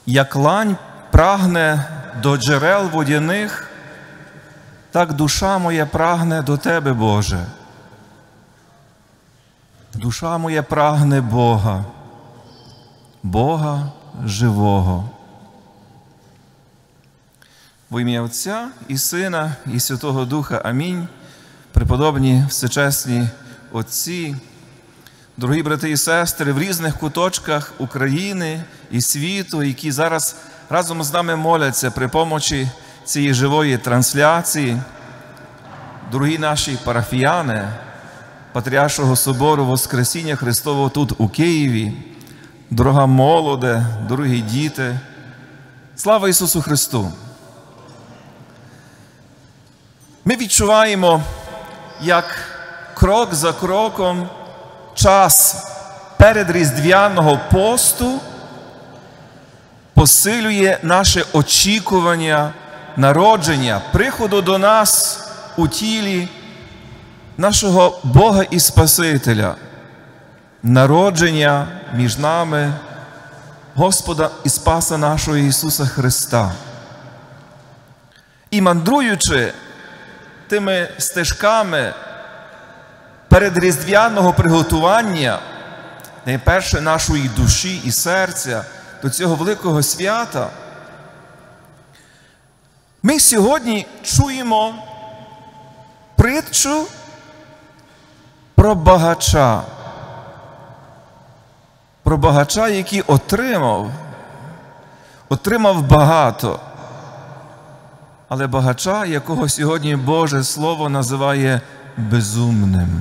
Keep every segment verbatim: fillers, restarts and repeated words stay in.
Як лань прагне до джерел водяних, так душа моя прагне до Тебе, Боже. Душа моя прагне Бога, Бога живого. Во ім'я Отця і Сина, і Святого Духа. Амінь. Преподобні, всечесні отці, дорогі брати і сестри в різних куточках України і світу, які зараз разом з нами моляться при помочі цієї живої трансляції, дорогі наші парафіяни Патріаршого собору Воскресіння Христового тут у Києві, дорога молоде, дорогі діти, слава Ісусу Христу! Ми відчуваємо, як крок за кроком час передріздвяного посту посилює наше очікування народження, приходу до нас у тілі нашого Бога і Спасителя, народження між нами Господа і Спаса нашого Ісуса Христа. І мандруючи тими стежками передріздвяного приготування, найперше нашої душі і серця до цього великого свята, ми сьогодні чуємо притчу про багача. Про багача, який отримав, отримав багато. Але багача, якого сьогодні Боже Слово називає безумним.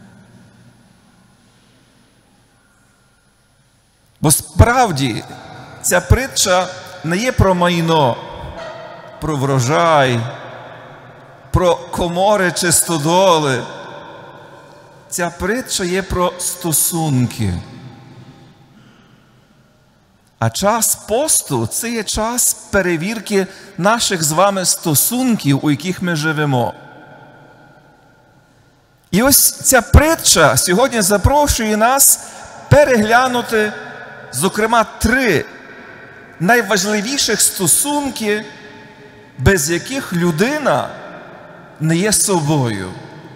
Бо справді ця притча не є про майно, про врожай, про комори чи стодоли. Ця притча є про стосунки. А час посту – це є час перевірки наших з вами стосунків, у яких ми живемо. І ось ця притча сьогодні запрошує нас переглянути, зокрема, три найважливіших стосунки, без яких людина не є собою.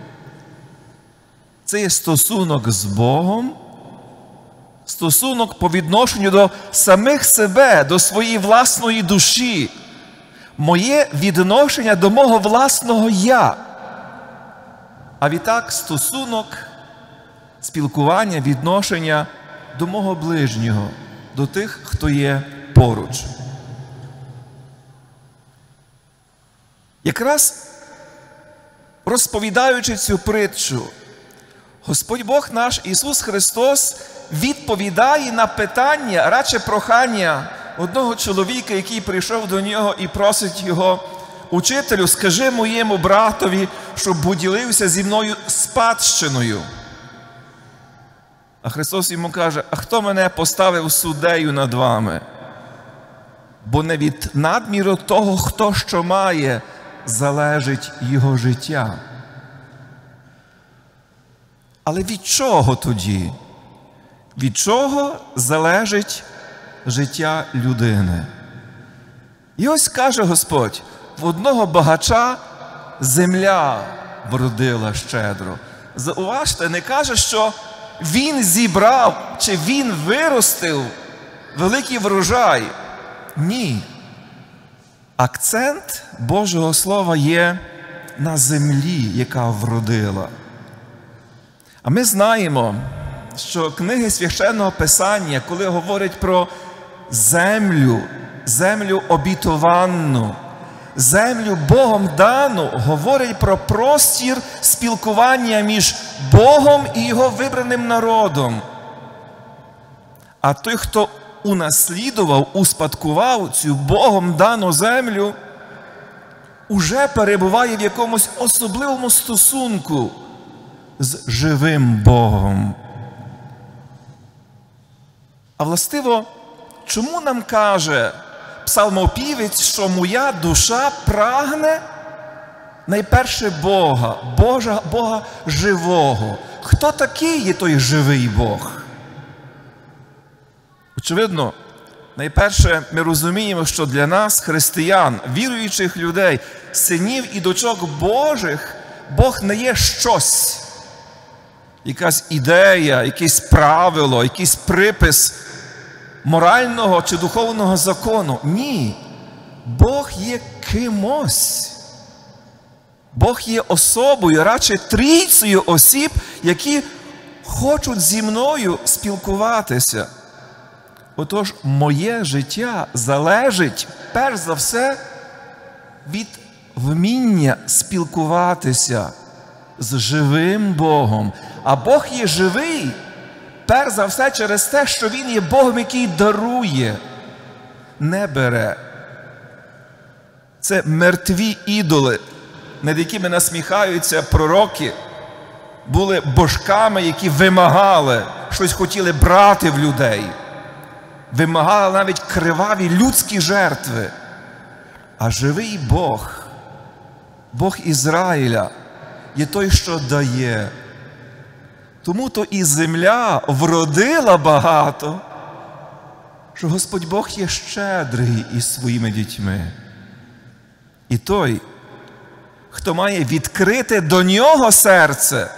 Це є стосунок з Богом, стосунок по відношенню до самих себе, до своєї власної душі, моє відношення до мого власного «я». А відтак стосунок, спілкування, відношення до мого ближнього, до тих, хто є поруч. Якраз розповідаючи цю притчу, Господь Бог наш Ісус Христос відповідає на питання, радше прохання одного чоловіка, який прийшов до нього і просить його: «Учителю, скажи моєму братові, щоб поділився зі мною спадщиною». А Христос йому каже: «А хто мене поставив суддею над вами? Бо не від надміру того, хто що має, залежить його життя». Але від чого тоді? Від чого залежить життя людини? І ось каже Господь: в одного багача земля вродила щедро. Зауважте, не каже, що він зібрав чи він виростив великий врожай. Ні. Акцент Божого Слова є на землі, яка вродила. А ми знаємо, що книги Священного Писання, коли говорять про землю, землю обітованну, землю Богом дану, говорять про простір спілкування між Богом і Його вибраним народом. А той, хто унаслідував, успадкував цю Богом дану землю, уже перебуває в якомусь особливому стосунку з живим Богом. А властиво, чому нам каже псалмопівець, що моя душа прагне найперше Бога, Божа, Бога живого? Хто такий є той живий Бог? Очевидно, найперше ми розуміємо, що для нас, християн, віруючих людей, синів і дочок Божих, Бог не є щось. Якась ідея, якесь правило, якийсь припис морального чи духовного закону. Ні. Бог є кимось. Бог є особою, радше трійцею осіб, які хочуть зі мною спілкуватися. Отож, моє життя залежить, перш за все, від вміння спілкуватися з живим Богом. А Бог є живий, перш за все, через те, що Він є Богом, який дарує, не бере. Це мертві ідоли, над якими насміхаються пророки, були божками, які вимагали, щось хотіли брати в людей. Вимагали навіть криваві людські жертви. А живий Бог, Бог Ізраїля, є той, що дає. Тому-то і земля вродила багато, що Господь Бог є щедрий із своїми дітьми. І той, хто має відкрите до нього серце,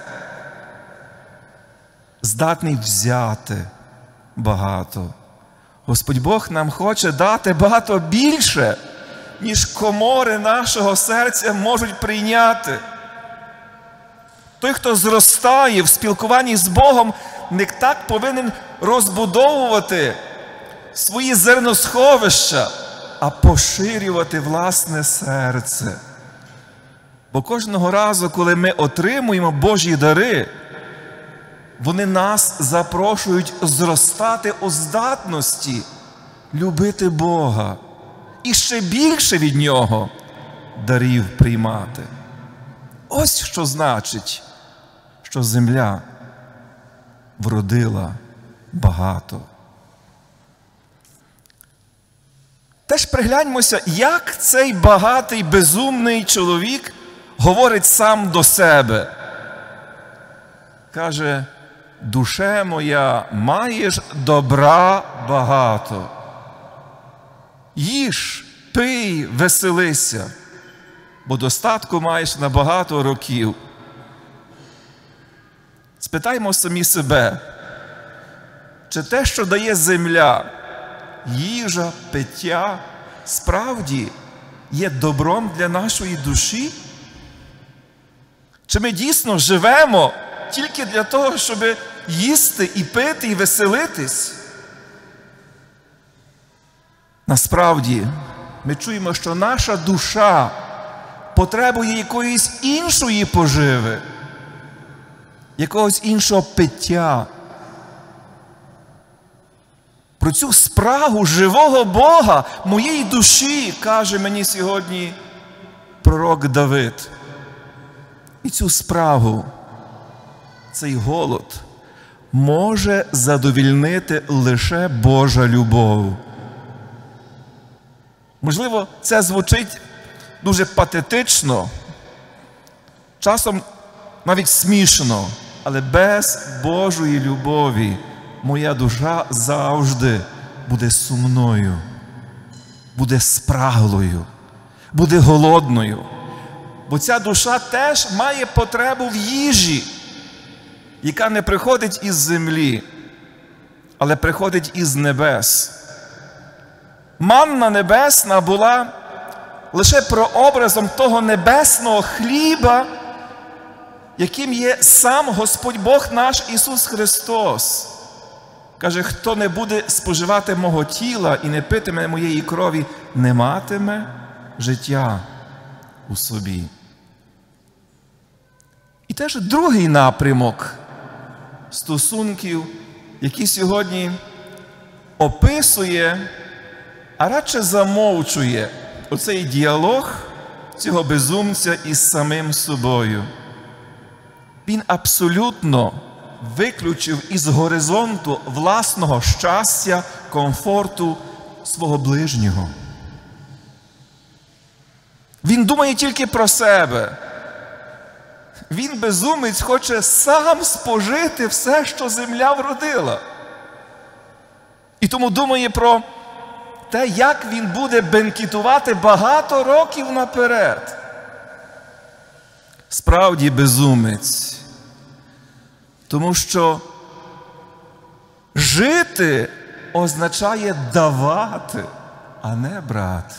здатний взяти багато. Господь Бог нам хоче дати багато більше, ніж комори нашого серця можуть прийняти. Той, хто зростає в спілкуванні з Богом, не так повинен розбудовувати свої зерносховища, а поширювати власне серце. Бо кожного разу, коли ми отримуємо Божі дари, вони нас запрошують зростати у здатності любити Бога і ще більше від Нього дарів приймати. Ось що значить, що земля вродила багато. Теж пригляньмося, як цей багатий, безумний чоловік говорить сам до себе. Каже: душе моя, маєш добра багато. Їж, пий, веселися, бо достатку маєш на багато років. Спитаймо самі себе, чи те, що дає земля, їжа, пиття, справді є добром для нашої душі? Чи ми дійсно живемо тільки для того, щоб їсти і пити, і веселитись? Насправді, ми чуємо, що наша душа потребує якоїсь іншої поживи, якогось іншого пиття. Про цю спрагу живого Бога, моєї душі, каже мені сьогодні пророк Давид. І цю спрагу, цей голод може задовільнити лише Божа любов. Можливо, це звучить дуже патетично, часом навіть смішно, але без Божої любові моя душа завжди буде сумною, буде спраглою, буде голодною. Бо ця душа теж має потребу в їжі, яка не приходить із землі, але приходить із небес. Манна небесна була лише прообразом того небесного хліба, яким є сам Господь Бог наш Ісус Христос. Каже, хто не буде споживати мого тіла і не питиме моєї крові, не матиме життя у собі. І теж другий напрямок стосунків, який сьогодні описує, а радше замовчує оцей діалог цього безумця із самим собою. Він абсолютно виключив із горизонту власного щастя, комфорту свого ближнього. Він думає тільки про себе. Він, безумець, хоче сам спожити все, що земля вродила. І тому думає про те, як він буде бенкетувати багато років наперед. Справді безумець. Тому що жити означає давати, а не брати.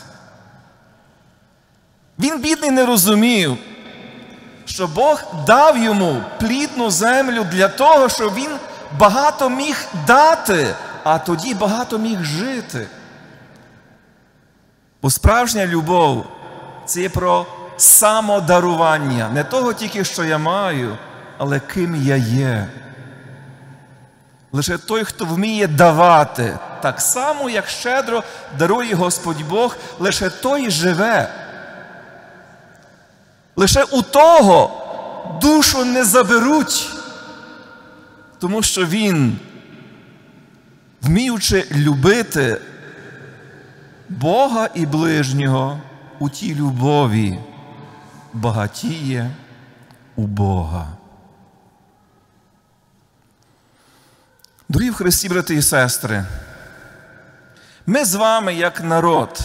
Він, бідний, не розумів, що Бог дав йому плідну землю для того, щоб він багато міг дати, а тоді багато міг жити. Бо справжня любов – це є про самодарування. Не того тільки, що я маю, але ким я є. Лише той, хто вміє давати, так само, як щедро дарує Господь Бог, лише той живе. Лише у того душу не заберуть, тому що він, вміючи любити Бога і ближнього, у тій любові багатіє у Бога. Дорогі в Христі, брати і сестри, ми з вами, як народ,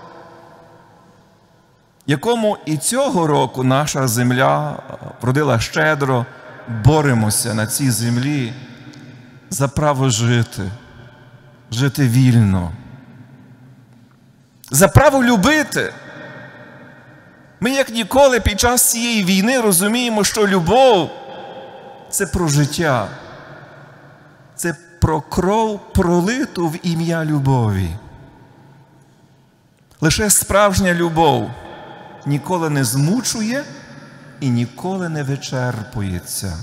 якому і цього року наша земля вродила щедро, боремося на цій землі за право жити, жити вільно, за право любити. Ми, як ніколи, під час цієї війни розуміємо, що любов – це про життя, це про кров, пролиту в ім'я любові. Лише справжня любов ніколи не змучує і ніколи не вичерпується.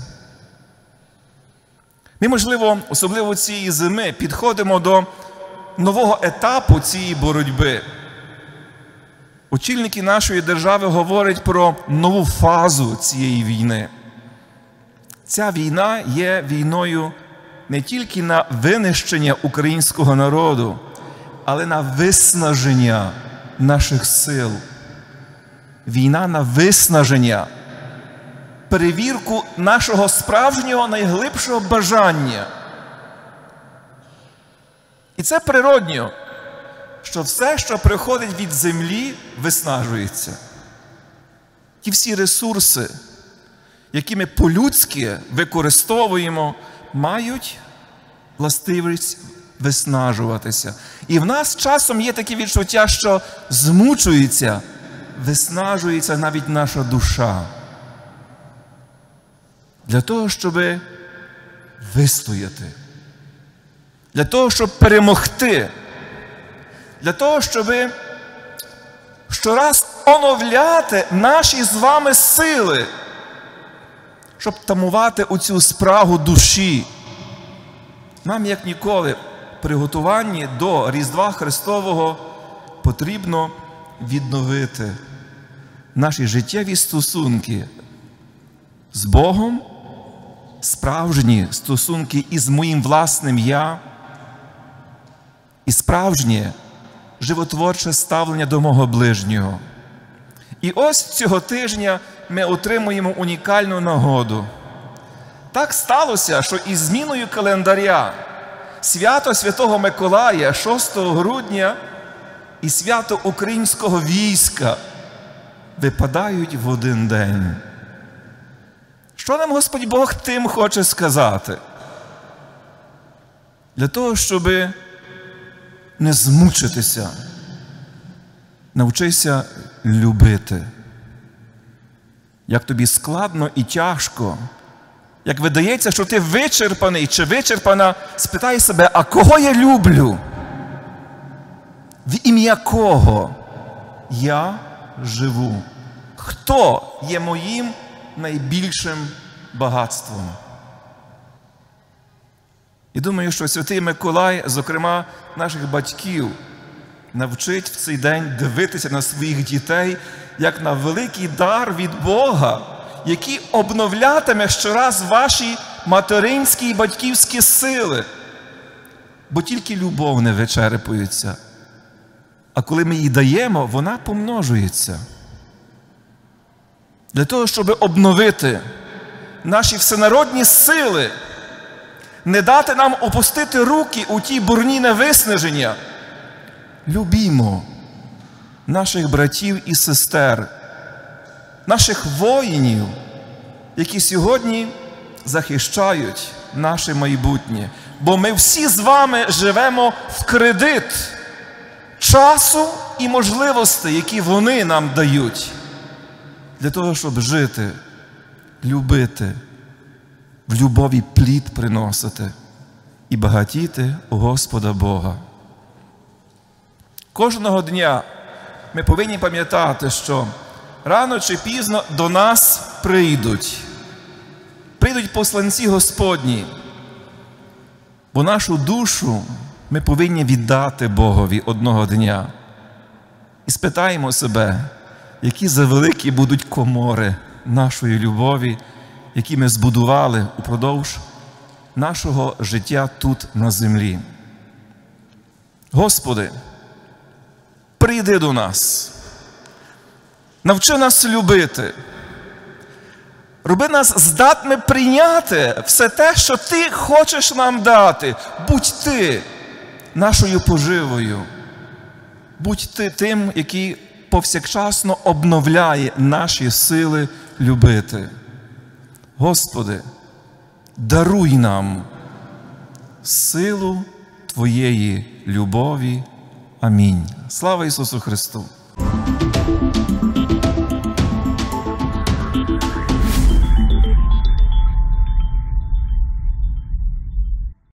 Ми, можливо, особливо цієї зими, підходимо до нового етапу цієї боротьби. Очільники нашої держави говорять про нову фазу цієї війни. Ця війна є війною не тільки на винищення українського народу, але на виснаження наших сил. Війна на виснаження, перевірку нашого справжнього найглибшого бажання. І це природньо, що все, що приходить від землі, виснажується. Ті всі ресурси, які ми по-людськи використовуємо, мають властивість виснажуватися. І в нас часом є таке відчуття, що змучується, виснажується навіть наша душа. Для того, щоб вистояти. Для того, щоб перемогти. Для того, щоб щораз оновляти наші з вами сили. Щоб тамувати оцю спрагу душі. Нам, як ніколи, при готуванні до Різдва Христового потрібно відновити наші життєві стосунки з Богом, справжні стосунки із моїм власним «я» і справжнє животворче ставлення до мого ближнього. І ось цього тижня ми отримуємо унікальну нагоду. Так сталося, що із зміною календаря свято Святого Миколая шостого грудня і свято українського війська випадають в один день. Що нам Господь Бог тим хоче сказати? Для того, щоб не змучитися, навчися любити. Як тобі складно і тяжко, як видається, що ти вичерпаний чи вичерпана, спитай себе, а кого я люблю? В ім'я кого я живу? Хто є моїм найбільшим багатством? І думаю, що Святий Миколай, зокрема наших батьків, навчить в цей день дивитися на своїх дітей, як на великий дар від Бога, який обновлятиме щораз ваші материнські і батьківські сили. Бо тільки любов не вичерпується. А коли ми її даємо, вона помножується. Для того, щоб обновити наші всенародні сили, не дати нам опустити руки у ті бурні невиснаження, любімо наших братів і сестер, наших воїнів, які сьогодні захищають наше майбутнє. Бо ми всі з вами живемо в кредит часу і можливостей, які вони нам дають, для того, щоб жити, любити, в любові плід приносити і багатіти у Господа Бога. Кожного дня ми повинні пам'ятати, що рано чи пізно до нас прийдуть. Прийдуть посланці Господні, бо нашу душу ми повинні віддати Богові одного дня. І спитаємо себе, які завеликі будуть комори нашої любові, які ми збудували упродовж нашого життя тут на землі. Господи, прийди до нас, навчи нас любити, роби нас здатними прийняти все те, що Ти хочеш нам дати. Будь Ти нашою поживою, будь Ти тим, який повсякчасно обновляє наші сили любити. Господи, даруй нам силу Твоєї любові. Амінь. Слава Ісусу Христу!